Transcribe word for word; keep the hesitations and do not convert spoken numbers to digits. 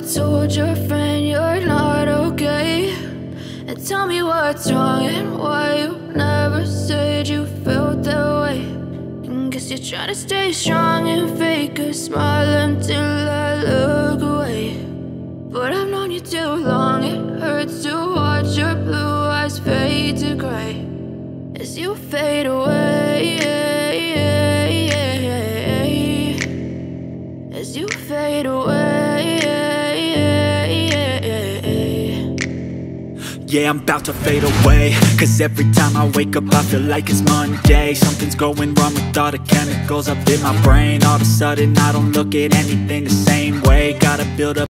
told your friend you're not okay, and tell me what's wrong and why you never said you felt that way. And guess you're trying to stay strong and fake a smile until I look away. But I've known you too long, it hurts to watch your blue eyes fade to gray as you fade away, as you fade away. Yeah, I'm about to fade away, cause every time I wake up I feel like it's Monday. Something's going wrong with all the chemicals up in my brain. All of a sudden I don't look at anything the same way. Gotta build up